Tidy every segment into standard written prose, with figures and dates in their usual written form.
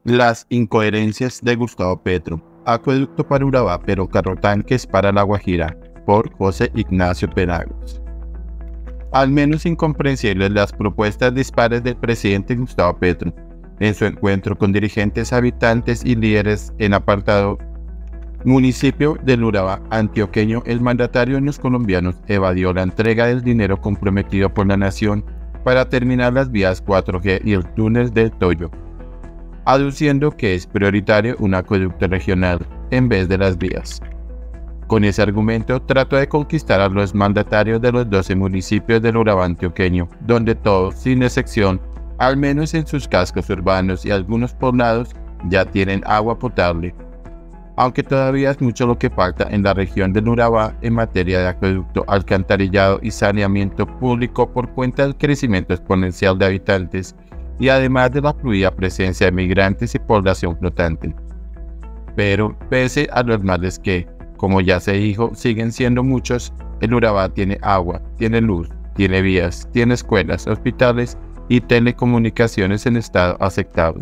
Las incoherencias de Gustavo Petro. Acueducto para Urabá, pero carrotanques para La Guajira, por José Ignacio Penagos. Al menos incomprensibles las propuestas dispares del presidente Gustavo Petro. En su encuentro con dirigentes, habitantes y líderes en apartado municipio del Urabá antioqueño, el mandatario de los colombianos evadió la entrega del dinero comprometido por la nación para terminar las vías 4G y el túnel del Toyo, aduciendo que es prioritario un acueducto regional en vez de las vías. Con ese argumento trató de conquistar a los mandatarios de los 12 municipios del Urabá antioqueño, donde todos, sin excepción, al menos en sus cascos urbanos y algunos poblados, ya tienen agua potable, aunque todavía es mucho lo que falta en la región del Urabá en materia de acueducto, alcantarillado y saneamiento público por cuenta del crecimiento exponencial de habitantes y además de la fluida presencia de migrantes y población flotante. Pero, pese a los males que, como ya se dijo, siguen siendo muchos, el Urabá tiene agua, tiene luz, tiene vías, tiene escuelas, hospitales y telecomunicaciones en estado aceptable.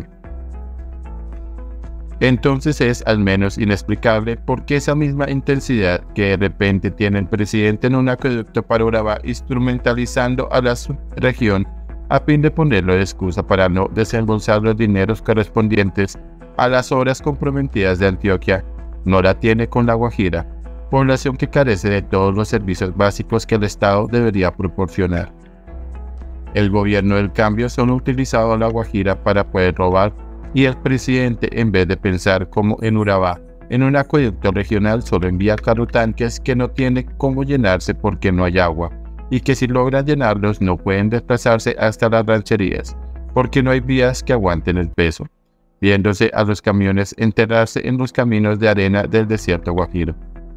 Entonces es al menos inexplicable por qué esa misma intensidad que de repente tiene el presidente en un acueducto para Urabá, instrumentalizando a la subregión a fin de ponerlo de excusa para no desembolsar los dineros correspondientes a las obras comprometidas de Antioquia, no la tiene con La Guajira, población que carece de todos los servicios básicos que el Estado debería proporcionar. El gobierno del cambio solo ha utilizado a La Guajira para poder robar, y el presidente, en vez de pensar como en Urabá, en un acueducto regional, solo envía carrotanques que no tiene cómo llenarse porque no hay agua, y que si logran llenarlos no pueden desplazarse hasta las rancherías, porque no hay vías que aguanten el peso, viéndose a los camiones enterrarse en los caminos de arena del desierto guajiro.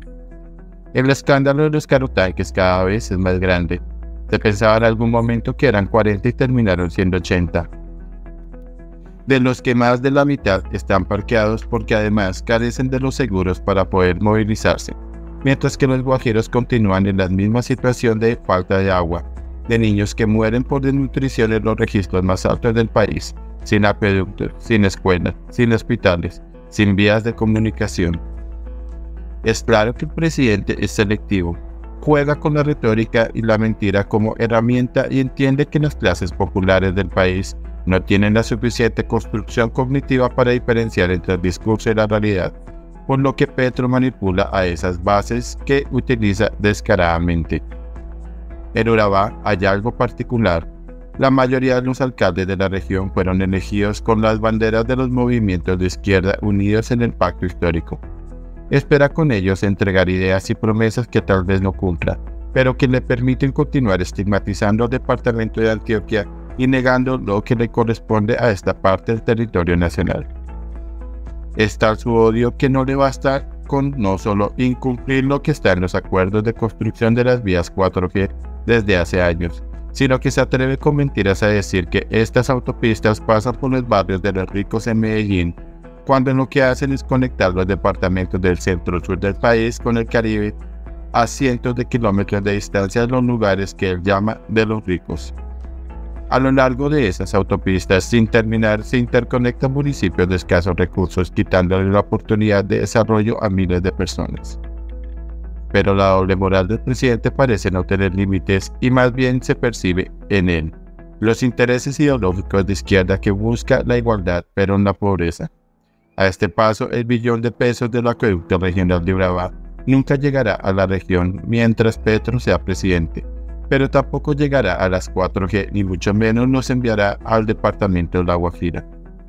El escándalo de los carrotanques cada vez es más grande. Se pensaba en algún momento que eran 40 y terminaron siendo 80. De los que más de la mitad están parqueados porque además carecen de los seguros para poder movilizarse, mientras que los guajiros continúan en la misma situación de falta de agua, de niños que mueren por desnutrición en los registros más altos del país, sin acueductos, sin escuelas, sin hospitales, sin vías de comunicación. Es claro que el presidente es selectivo, juega con la retórica y la mentira como herramienta y entiende que las clases populares del país no tienen la suficiente construcción cognitiva para diferenciar entre el discurso y la realidad, por lo que Petro manipula a esas bases que utiliza descaradamente. En Urabá hay algo particular. La mayoría de los alcaldes de la región fueron elegidos con las banderas de los movimientos de izquierda unidos en el pacto histórico. Espera con ellos entregar ideas y promesas que tal vez no cumpla, pero que le permiten continuar estigmatizando al departamento de Antioquia y negando lo que le corresponde a esta parte del territorio nacional. Es tal su odio que no le basta con no solo incumplir lo que está en los acuerdos de construcción de las vías 4G desde hace años, sino que se atreve con mentiras a decir que estas autopistas pasan por los barrios de los ricos en Medellín, cuando lo que hacen es conectar los departamentos del centro-sur del país con el Caribe a cientos de kilómetros de distancia de los lugares que él llama de los ricos. A lo largo de esas autopistas, sin terminar, se interconectan municipios de escasos recursos, quitándole la oportunidad de desarrollo a miles de personas. Pero la doble moral del presidente parece no tener límites y más bien se percibe en él los intereses ideológicos de izquierda que busca la igualdad pero en la pobreza. A este paso, el billón de pesos del acueducto regional de Urabá nunca llegará a la región mientras Petro sea presidente, pero tampoco llegará a las 4G ni mucho menos nos enviará al departamento de La Guajira.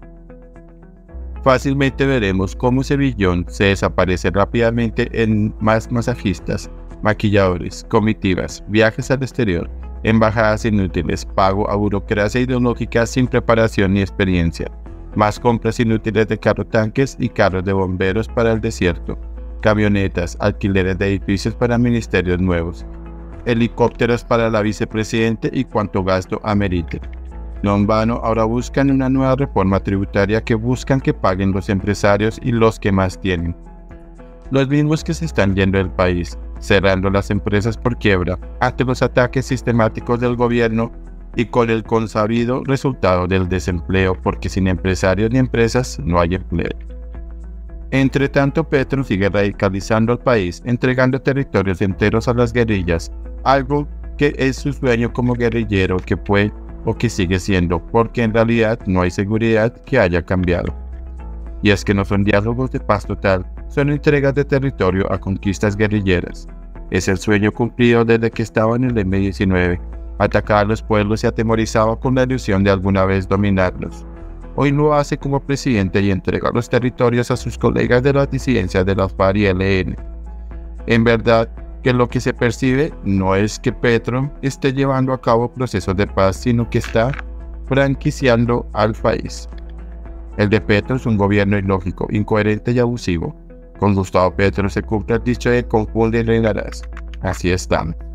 Fácilmente veremos cómo ese billón se desaparece rápidamente en más masajistas, maquilladores, comitivas, viajes al exterior, embajadas inútiles, pago a burocracia ideológica sin preparación ni experiencia, más compras inútiles de carrotanques y carros de bomberos para el desierto, camionetas, alquileres de edificios para ministerios nuevos, helicópteros para la vicepresidente y cuanto gasto amerite. No en vano, ahora buscan una nueva reforma tributaria que buscan que paguen los empresarios y los que más tienen. Los mismos que se están yendo del país, cerrando las empresas por quiebra ante los ataques sistemáticos del gobierno y con el consabido resultado del desempleo, porque sin empresarios ni empresas no hay empleo. Entre tanto, Petro sigue radicalizando al país, entregando territorios enteros a las guerrillas, algo que es su sueño como guerrillero que fue o que sigue siendo, porque en realidad no hay seguridad que haya cambiado. Y es que no son diálogos de paz total, son entregas de territorio a conquistas guerrilleras. Es el sueño cumplido desde que estaba en el M-19, atacaba a los pueblos y atemorizaba con la ilusión de alguna vez dominarlos. Hoy lo hace como presidente y entrega los territorios a sus colegas de las disidencias de la FARC y ELN. En verdad, que lo que se percibe no es que Petro esté llevando a cabo procesos de paz, sino que está franquiciando al país. El de Petro es un gobierno ilógico, incoherente y abusivo. Con Gustavo Petro se cumple el dicho de confunde y reinarás. Así están.